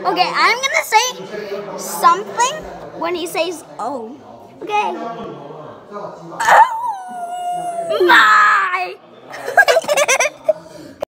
Okay, I'm gonna say something when he says "oh." Okay. Oh my.